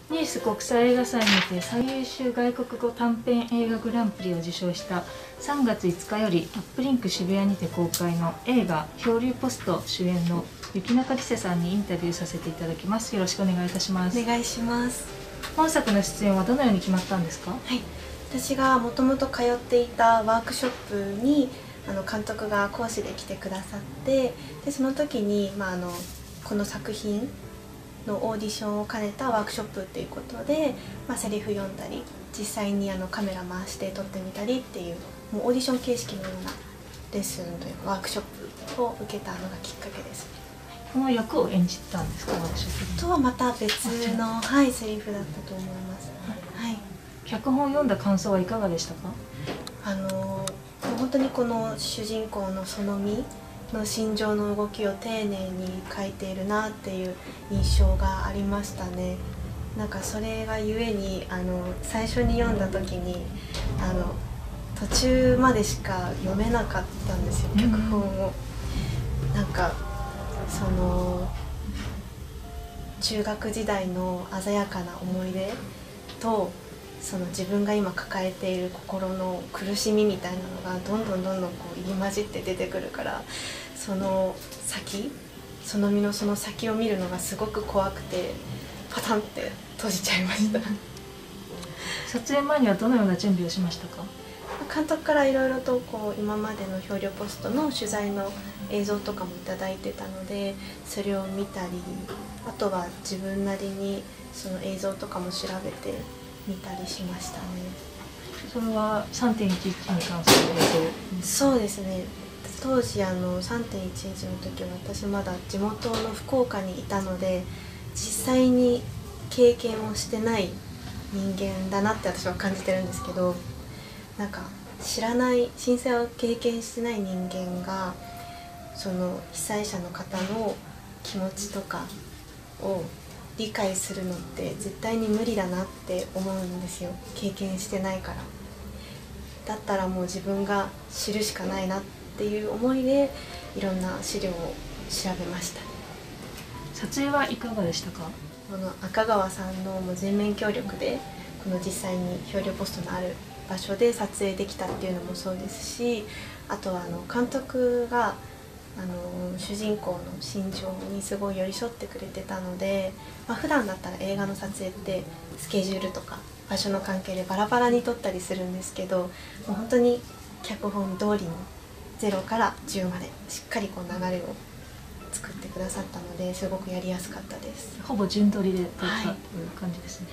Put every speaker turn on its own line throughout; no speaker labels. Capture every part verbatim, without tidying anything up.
ニース国際映画祭にて最優秀外国語短編映画グランプリを受賞したさんがついつかよりアップリンク渋谷にて公開の映画「漂流ポスト」主演の雪中梨瀬さんにインタビューさせていただきます。よろしくお願いいたします。
お願いします。
本作の出演はどのように決まったんですか？
はい、私がもともと通っていたワークショップにあの監督が講師で来てくださって、でその時に、まあ、あのこの作品のオーディションを兼ねたワークショップっていうことで、まあ、セリフ読んだり実際にあのカメラ回して撮ってみたりっていう、もうオーディション形式のようなレッスンというかワークショップを受けたのがきっかけです。
この役を演じたんですか？ワークショップ
とはまた別の、はい、セリフだったと思います。はい、
脚本を読んだ感想はいかがでしたか？
あの本当にこの主人公の園美の心情の動きを丁寧に描いているなっていう印象がありましたね。なんかそれがゆえにあの最初に読んだ時にあの途中までしか読めなかったんですよ、脚本を。なんかその中学時代の鮮やかな思い出とその自分が今抱えている心の苦しみみたいなのがどんどんどんどんこう入り混じって出てくるから、その先園美のその先を見るのがすごく怖くてパタンって閉じちゃいました。
撮影前にはどのような準備をしましたか？
監督からいろいろとこう今までの漂流ポストの取材の映像とかもいただいてたので、それを見たり、あとは自分なりにその映像とかも調べて見たりしましたね。
それは さんてんいちいち に関する映
像？そうですね。当時あの さんてんいちいち の時は私まだ地元の福岡にいたので、実際に経験をしてない人間だなって私は感じてるんですけど、なんか知らない震災を経験してない人間がその被災者の方の気持ちとかを理解するのって絶対に無理だなって思うんですよ、経験してないから。だったらもう自分が知るしかないなっていう思いでいろんな資料を調べました。
撮影はいかがでしたか？
この赤川さんのもう全面協力でこの実際に漂流ポストのある場所で撮影できたっていうのもそうですし、あとはあの監督があの主人公の心情にすごい寄り添ってくれてたので、まあ、普段だったら映画の撮影ってスケジュールとか場所の関係でバラバラに撮ったりするんですけど、もう本当に脚本通りにゼロからじゅうまでしっかりこう流れを作ってくださったので、すごくやりやすかったです。
ほぼ順撮りで撮ったという感じですね。はい、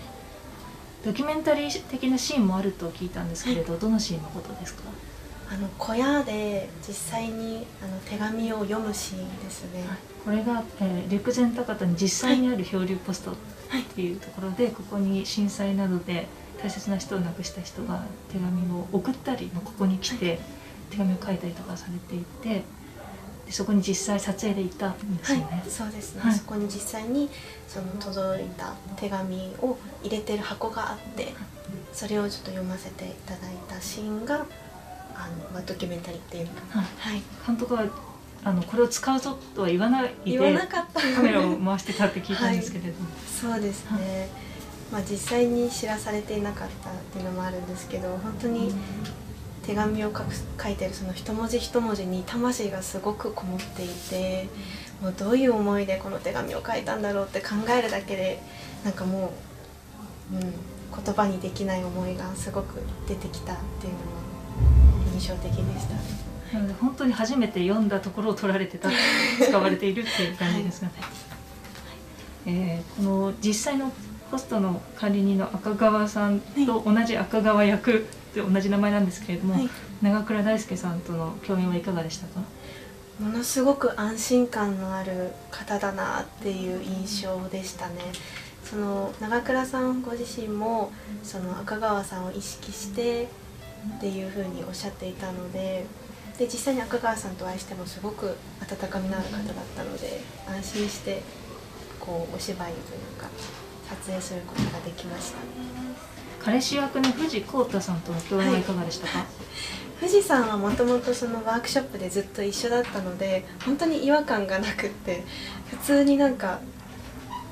ドキュメンタリー的なシーンもあると聞いたんですけれど、はい、どのシーンのことですか？
あの小屋で実際にあの手紙を読むシーンですね。はい、
これが、えー、陸前高田に実際にある漂流ポストっていうところで、はい、ここに震災などで大切な人を亡くした人が手紙を送ったりもここに来て、はい、手紙を書いたりとかされていて、でそこに実際撮影で行ったんですよね。
はい、そうですね。
はい、
そこに実際にその届いた手紙を入れてる箱があって、それをちょっと読ませていただいたシーンがあの、まあ、ドキュメンタリーっていうの、
はいはい、監督はあのこれを使うぞとは言わないで
言わなかった
カメラを回してたって聞いたんですけれども、
はい、そうですね。はい、まあ、実際に知らされていなかったっていうのもあるんですけど、本当に手紙を書く書いてるその一文字一文字に魂がすごくこもっていて、もうどういう思いでこの手紙を書いたんだろうって考えるだけでなんかもう、うん、言葉にできない思いがすごく出てきたっていうのは印象的でした。
なので本当に初めて読んだところを撮られてた使われているっていう感じですよね。はい、えー、この実際のポストの管理人の赤川さんと同じ赤川役で同じ名前なんですけれども、はい、長倉大輔さんとの共演はいかがでしたか？
ものすごく安心感のある方だなっていう印象でしたね。その長倉さんご自身もその赤川さんを意識してっていうふうにおっしゃっていたので、で実際に赤川さんとお会いしてもすごく温かみのある方だったので、安心してこうお芝居というか撮影することができました。
彼氏役の藤浩太さんとの共演はいかがでしたか？はい、
藤さんはもともとそのワークショップでずっと一緒だったので、本当に違和感がなくって、普通になんか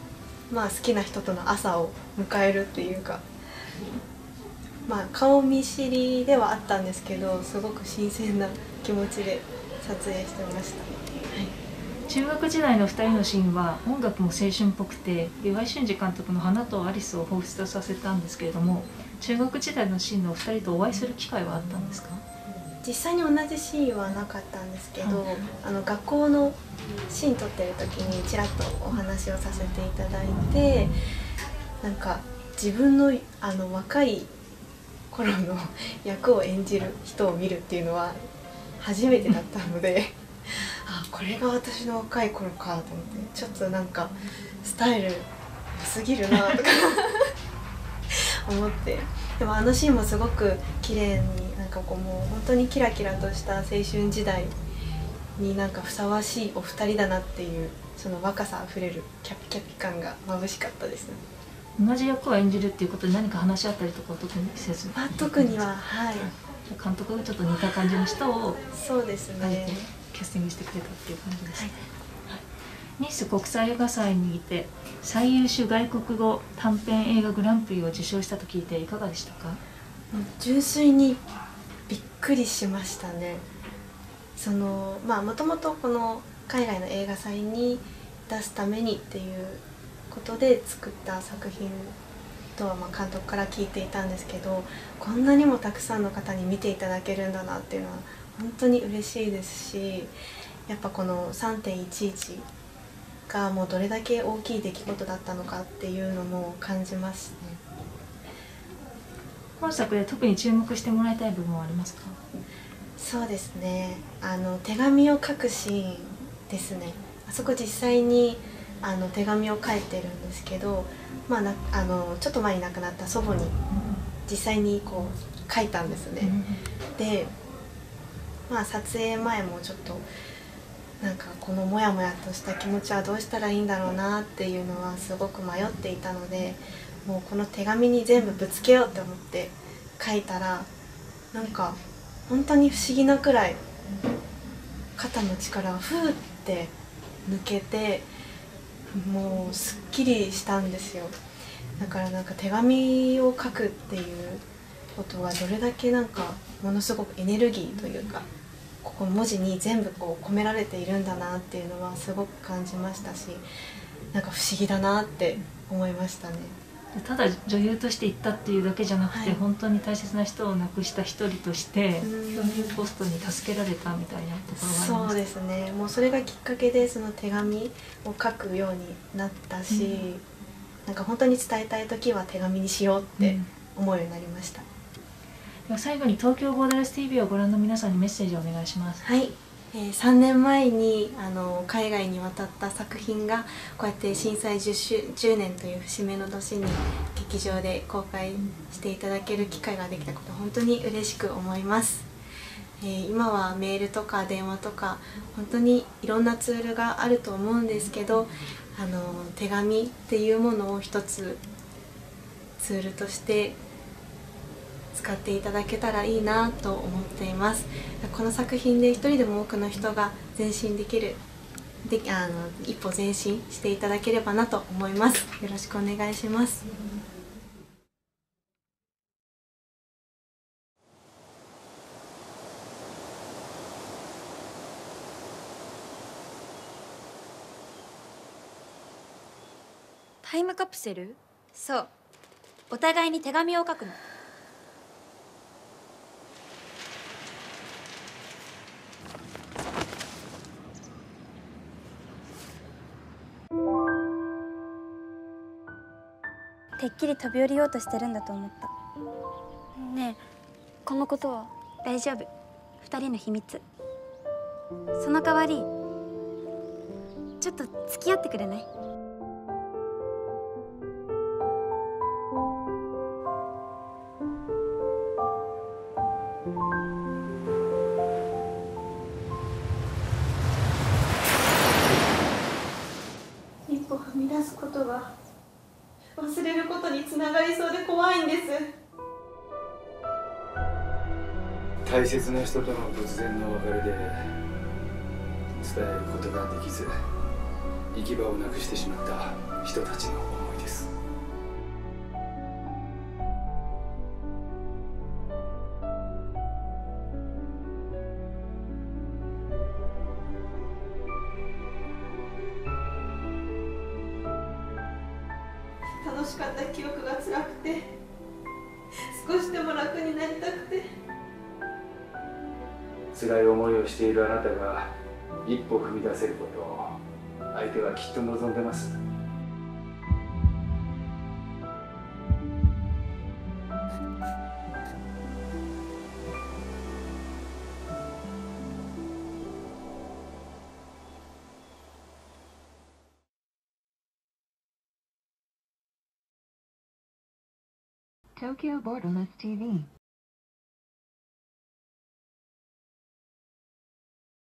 まあ、好きな人との朝を迎えるっていうか、まあ、顔見知りではあったんですけど、すごく新鮮な気持ちで撮影してました。はい、
中学時代のふたりのシーンは音楽も青春っぽくて、岩井俊二監督の「花とアリス」を彷彿とさせたんですけれども、中学時代のシーンのお二人とお会いする機会はあったんですか？
実際に同じシーンはなかったんですけど、
はい、
あの学校のシーン撮ってる時にちらっとお話をさせていただいて、なんか自分のあの若い頃の役を演じる人を見るっていうのは初めてだったのであ、これが私の若い頃かと思って、ちょっとなんかスタイル良すぎるなとか思って、でもあのシーンもすごく綺麗に、なんかこうもう本当にキラキラとした青春時代になんかふさわしいお二人だなっていう、その若さあふれるキャピキャピ感が眩しかったですね。
同じ役を演じるっていうことで何か話し合ったりとか特にせず？
まあ、特には、はい、
監督がちょっと似た感じの人を
そうですね、
キャスティングしてくれたっていう感じですね。
はい、
ニース国際映画祭にて最優秀外国語短編映画グランプリを受賞したと聞いていかがでしたか？
純粋にびっくりしましたね。そのまあもともとこの海外の映画祭に出すためにっていうことで作った作品とはまあ監督から聞いていたんですけど、こんなにもたくさんの方に見ていただけるんだなっていうのは本当に嬉しいですし、やっぱこの さんてんいちいち がもうどれだけ大きい出来事だったのかっていうのも感じますね。
本作で特に注目してもらいたい部分はありますか？
そうですね、あの手紙を書くシーンですね。あそこ実際にあの手紙を書いてるんですけど、まあ、なあのちょっと前に亡くなった祖母に実際にこう書いたんですね。で、まあ、撮影前もちょっとなんかこのモヤモヤとした気持ちはどうしたらいいんだろうなっていうのはすごく迷っていたので、もうこの手紙に全部ぶつけようと思って書いたら、なんか本当に不思議なくらい肩の力がふーって抜けて、もうすっきりしたんですよ。だからなんか手紙を書くっていうことはどれだけなんかものすごくエネルギーというか、ここ文字に全部こう込められているんだなっていうのはすごく感じましたし、なんか不思議だなって思いましたね。
ただ女優として行ったっていうだけじゃなくて、
はい、
本当に大切な人を亡くした一人としてそういうポストに助けられたみたいなところがあります。
そうですね、もうそれがきっかけでその手紙を書くようになったし、うん、なんか本当に伝えたい時は手紙にしようって思うようになりました。
では最後に東京ボーダレス ティーブイ をご覧の皆さんにメッセージをお願いします。
はい、えー、さんねんまえにあの海外に渡った作品がこうやって震災じゅうねんという節目の年に劇場で公開していただける機会ができたこと、本当に嬉しく思います。えー、今はメールとか電話とか本当にいろんなツールがあると思うんですけど、あの手紙っていうものを一つツールとして使っていただけたらいいなと思っています。この作品で一人でも多くの人が前進できるであの一歩前進していただければなと思います。よろしくお願いします。
タイムカプセル？そう、お互いに手紙を書くの。てっきり飛び降りようとしてるんだと思った。ねえ、このことは大丈夫、二人の秘密。その代わりちょっと付き合ってくれない？
一歩踏み出すことが忘れることにつながりそうで怖いんです。
大切な人との突然の別れで伝えることができず、 行き場をなくしてしまった人たちの思いです。
楽しかった記憶が辛くて、少しでも楽になりたくて。
辛い思いをしているあなたが一歩踏み出せることを相手はきっと望んでます。
Tokyo Borderless ティーブイ